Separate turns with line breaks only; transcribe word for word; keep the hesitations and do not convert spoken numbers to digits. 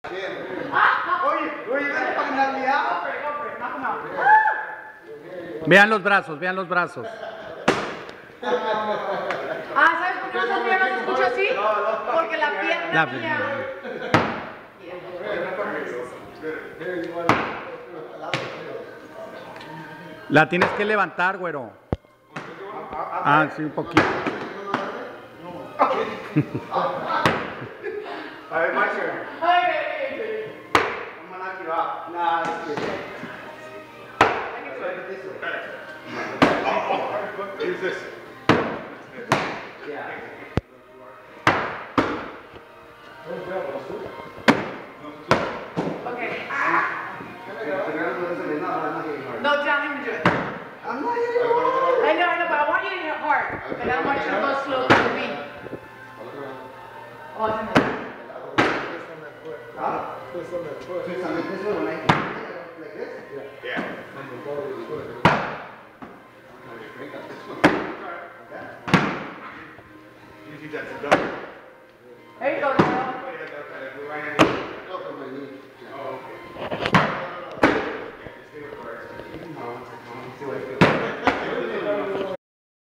Vean los brazos, vean los brazos.
Ah, ¿sabes por qué no se no se escucha así? Porque la pierna
La
mía...
La tienes que levantar, güero. Ah, sí, un poquito.
A ver, my turn.
Ay,
I'm gonna knock you out. Nah, that's good. Use this. Yeah.
okay. No, don't even do it.
I'm not hitting hard.
I know, I know, but I want you to hit it hard. But I don't want you to go slow for me. Oh, it's in there.
Huh?
Twist on that foot.
Twist on this one, like, like this?
Yeah.
Yeah.
And the ball is foot.
Break up this one. Okay. You keep that to double.
There you go, girl.
Oh, yeah, that's right. Right hand. Go for my knee. Oh, okay.